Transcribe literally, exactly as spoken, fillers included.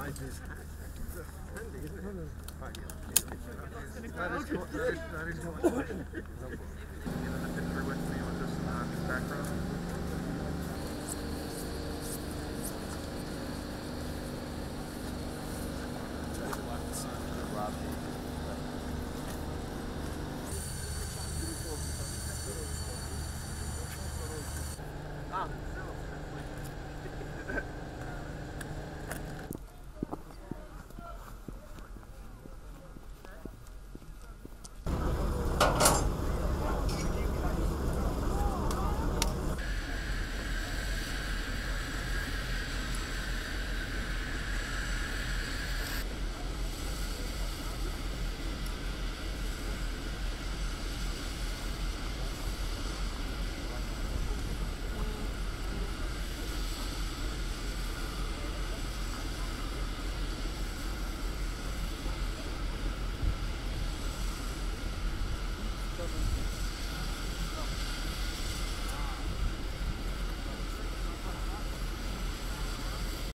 hide his hat. Handy, isn't it? Right, yeah. That is cool. That is, that is cool. You know the picture with me on this uh, background?